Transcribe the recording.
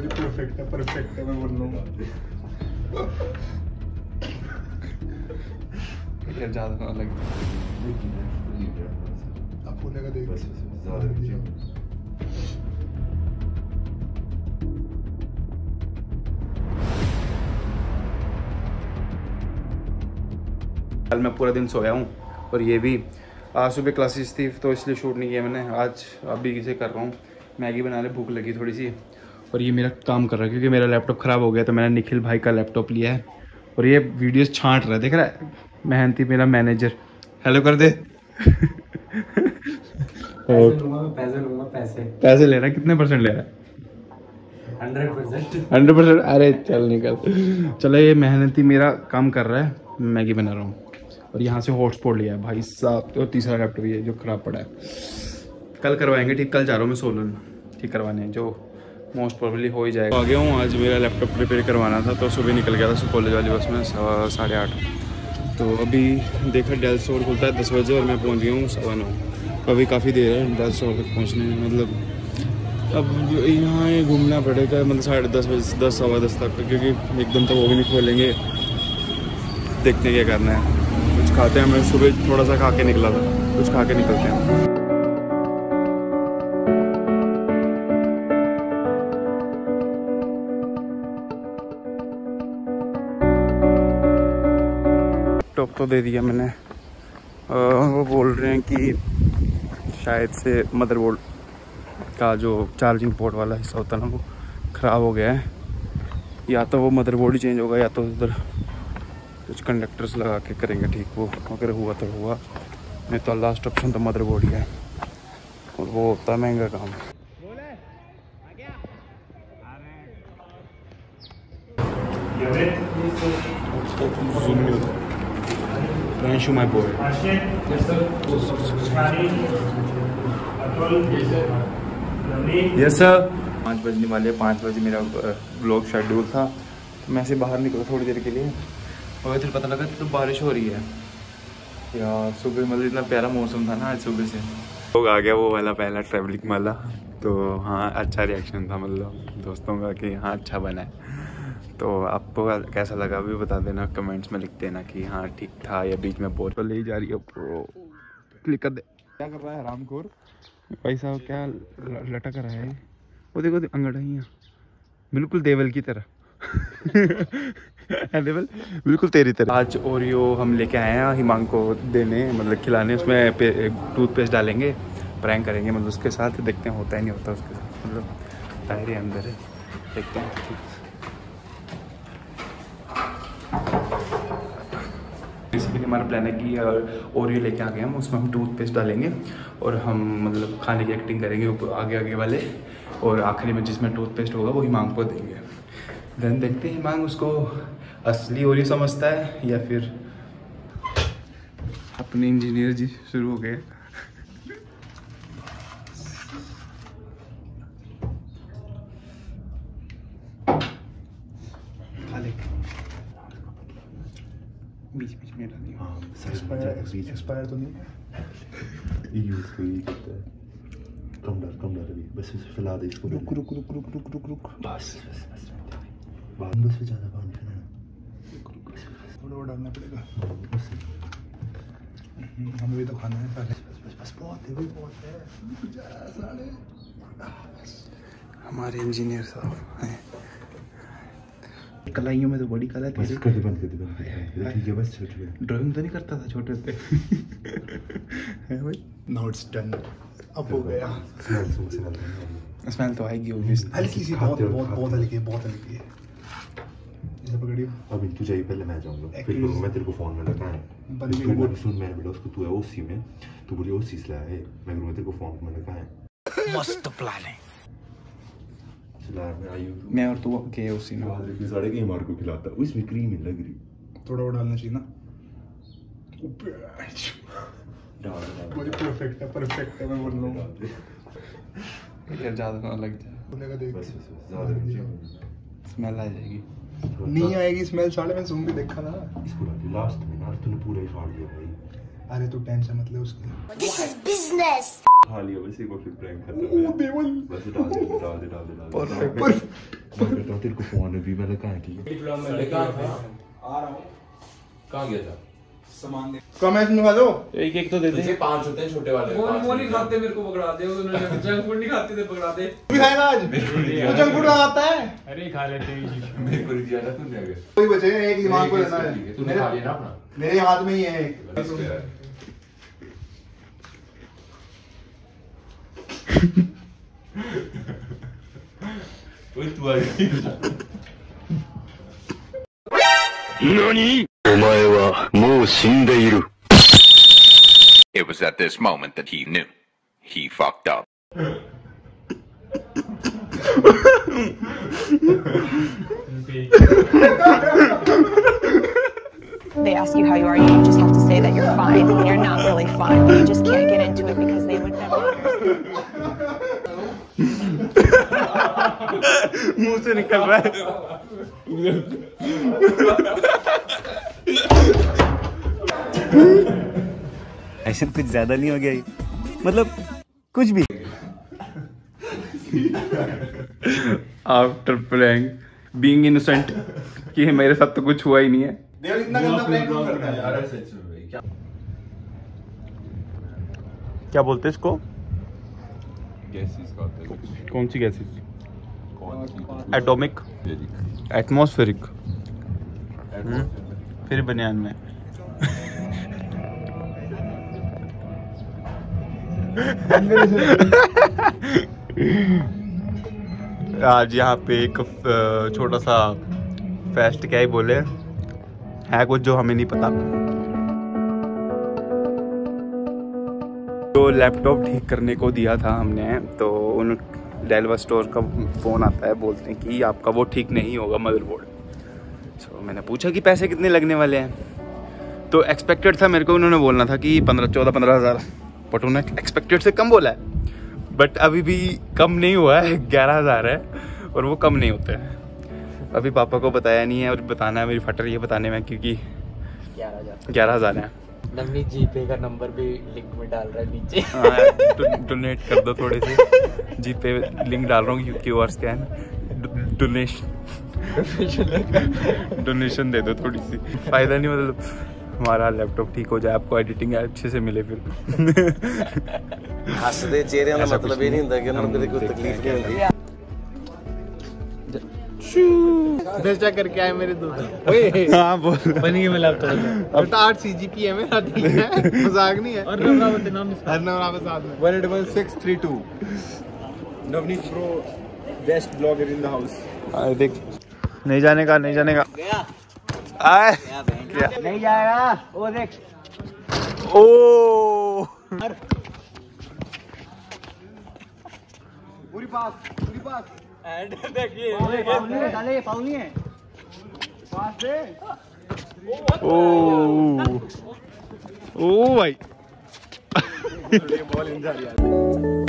बड़ी परफेक्ट है मैं बोल रहा हूँ। यार ज़्यादा ना लगे, अब बोलेगा देख बस ज़्यादा कल मैं पूरा दिन सोया हूँ और ये भी आज सुबह क्लासेस थी तो इसलिए शूट नहीं किया मैंने। आज अभी किसे कर रहा हूँ, मैगी बनाने भूख लगी थोड़ी सी और ये मेरा काम कर रहा है क्योंकि मेरा लैपटॉप ख़राब हो गया तो मैंने निखिल भाई का लैपटॉप लिया है और ये वीडियोस छांट रहा है, देख रहा है मेहनती मेरा मैनेजर। हेलो कर दे। पैसे ले रहा है, कितने परसेंट ले रहा है? 100%। अरे चल निकल। चलो ये मेहनती मेरा काम कर रहा है, मैं मैगी बना रहा हूँ और यहाँ से हॉटस्पॉट लिया है भाई साहब। तो तीसरा लैपटॉप ये जो ख़राब पड़ा है, कल करवाएंगे ठीक। कल जा रहा हूँ मैं सोलन ठीक करवाने, जो मोस्ट प्रोबेबली हो ही जाएगा। आ गया हूँ, आज मेरा लैपटॉप रिपेयर करवाना था तो सुबह निकल गया था कॉलेज वाली बस में 8:30। तो अभी देखा डेल स्टोर खुलता है 10 बजे और मैं पहुँच गया हूँ 9:15। अभी काफ़ी देर है डेल स्टोर तक पहुँचने में, मतलब अब यहाँ घूमना पड़ेगा मतलब 10:30 बजे 10 सवा 10 तक, क्योंकि एकदम तो वो भी नहीं खोलेंगे। देखते क्या करना है, कुछ खाते हैं। मैं सुबह थोड़ा सा खा के निकला था, कुछ खा के निकलते हैं। लैपटॉप तो दे दिया मैंने, वो बोल रहे हैं कि शायद से मदरबोर्ड का जो चार्जिंग पोर्ट वाला हिस्सा होता है ना वो ख़राब हो गया है। या तो वो मदरबोर्ड ही चेंज होगा या तो उधर कुछ कंडक्टर्स लगा के करेंगे ठीक। वो अगर हुआ तो हुआ, नहीं तो लास्ट ऑप्शन तो मदरबोर्ड ही है और वो होता है महंगा काम। Ranshu my boy. Yes sir. 5 बजने वाले, 5 बजे मेरा ब्लॉग शेड्यूल था तो मैं से बाहर निकला थोड़ी देर के लिए और फिर पता लगा तो बारिश हो रही है यार। सुबह मतलब इतना प्यारा मौसम था ना आज सुबह से। लोग आ गया वो वाला पहला ट्रैवलिंग वाला, तो हाँ अच्छा रिएक्शन था मतलब दोस्तों का कि हाँ अच्छा बना है। तो आपको कैसा लगा भी बता देना, कमेंट्स में लिख देना कि हाँ ठीक था या बीच में बोर। तो ले जा रही है प्रो, क्लिक कर दे। क्या कर रहा है रामखोर भाई साहब, क्या लटक रहा है वो, देखो अंगड़ाइयाँ बिल्कुल देवल की तरह। देवल बिल्कुल तेरी तरह। आज ओरियो हम लेके आए हैं हिमांग को देने, मतलब खिलाने। उसमें टूथपेस्ट डालेंगे, प्रैंक करेंगे मतलब उसके साथ। देखते हैं होता है नहीं होता उसके साथ, मतलब टायर अंदर है, देखते हैं। बेसिकली हमारा प्लान है कि ओरियो लेके आ गए हम, उसमें हम टूथपेस्ट डालेंगे और हम मतलब खाने की एक्टिंग करेंगे आगे आगे वाले, और आखिरी में जिसमें टूथपेस्ट होगा वो हिमांग को देंगे। देन देखते हैं हिमांग उसको असली ओरियो समझता है या फिर अपने इंजीनियर जी शुरू हो गए। बीच बीच में डालिए। हाँ एक्सपायर तो नहीं ये यूज़ कोई करता है। कम डर अभी, बस फैला दे इसको। रुक बस पे ज़्यादा पानी फिर थोड़ा और डालना पड़ेगा। हमें भी तो खाना है पहले। बस बहुत है भाई, बहुत है। हमारे इंजीनियर साहब हैं। कलाइयों में तो बड़ी कला है। बंद कर दे ठीक है, बस छोटे ड्राइंग तो नहीं करता था छोटे से। है भाई। नाउ इट्स डन, अब हो गया। स्मेल तो आएगी ऑब्वियसली, हल्की सी, बहुत हल्की है। इसे पकड़ियो। अभी तू जाइए, पहले मैं जाऊंगा, फिर मैं तेरे को फोन में लगाऊं। तू सुन, मैंने बोला उसको तू है ओसी में, तू बोली ओसी से लाया है, मैं तेरे को फोन में लगाऊं। मस्त प्लान है। आयु मैं और तू के ओसी में साढ़े के मार को खिलाता, उसमें क्रीम ही लग रही। थोड़ा और डालना चाहिए ना। बड़ी परफेक्ट है मैं बोल रहा हूँ। यार ज़्यादा ना लग जाए, बोलेगा देख। बस ज़्यादा स्मेल आ जाएगी। नहीं आएगी स्मेल, साले मैं सुन भी देखा ना। इसको डाल लास्ट में ना, तूने पूरा ही फाड़ दिया भाई। अरे तू टेंशन मत ले उसकी। This is business. खा लिया वैसे को, फिर प्रैंक खत्म। ओ देवल, बस डाल दे। परफेक्ट। मैं कहता हूँ तेरे को फोन अभी मैंने कहा ठीक है आ रहा हूँ। कहाँ गया था? सामान दे। कमेंट में खा दो। एक एक तो दे दे। 5 होते हैं छोटे वाले। वो नहीं खाते, मेरे को पकड़ा दे। उन्होंने जंक फूड नहीं खाते थे, पकड़ा दे। तू भी खाएगा आज? तू जंक फूड खाता है? अरे खा लेते हैं। मेरे को नहीं दिया ना तूने अगर। कोई बचे एक दिमाग को लेना है। तूने खा लिया ना अपना? मेरे हाथ में ही है एक। ओए तू आ गया। NANI?! お前はもう死んでいる。It was at this moment that he knew. He fucked up. They ask you how you are, you just have to say that you're fine when you're not really fine. You just can't get into it because they would never. मुंह से निकल रहा है। ऐसा कुछ ज्यादा नहीं हो गया ये? मतलब कुछ भी। आफ्टर प्रैंक बीइंग इनोसेंट कि मेरे साथ तो कुछ हुआ ही नहीं है। देव इतना गंदा प्रैंक क्यों करता है यार? सच में भाई क्या क्या बोलते हैं इसको? गैसेस का होता है? कौन सी गैसेस? कौन सी? एटॉमिक, एटमॉस्फेरिक, फिर बनियान में। आज यहाँ पे एक छोटा सा फेस्ट, क्या ही बोले, है कुछ जो हमें नहीं पता। तो लैपटॉप ठीक करने को दिया था हमने, तो उन डेलवा स्टोर का फ़ोन आता है, बोलते हैं कि आपका वो ठीक नहीं होगा मदरबोर्ड। तो मैंने पूछा कि पैसे कितने लगने वाले हैं, तो एक्सपेक्टेड था मेरे को, उन्होंने बोलना था कि 15 हज़ार, बट उन्होंने एक्सपेक्टेड से कम बोला है। बट अभी भी कम नहीं हुआ है, 11,000 है, और वो कम नहीं होते हैं। अभी पापा को बताया नहीं है, और बताना है, मेरी फट रही है बताने में, क्योंकि 11,000 है। नवनीत जीपे का नंबर भी लिंक में डाल रहा है नीचे। डोनेट कर दो थोड़े से, जीपे लिंक डाल रहा हूँ, QR स्कैन, डोनेशन दे दो थोड़ी सी, फायदा नहीं, मतलब हमारा लैपटॉप ठीक हो जाए, आपको एडिटिंग अच्छे से मिले, फिर हंसदे चेहरे का मतलब ये नहीं होता कि उन्हें कोई तकलीफ नहीं होती। चेक करके आए मेरे दोस्त। ओए हाँ बोल। बनी में लैपटॉप अब 8 CGP है मेरा, ठीक है, मजाक नहीं है। और नवरावत नाम इसका, नवरावत साथ में 18632 Navneet bro, best blogger in the house. देख, नहीं जाने का, नहीं जाने का, आए क्या नहीं जाएगा वो देख। ओ पूरी पास एंड देखिए, फाउल नहीं है पास से। ओ भाई बॉल इन जा रही है।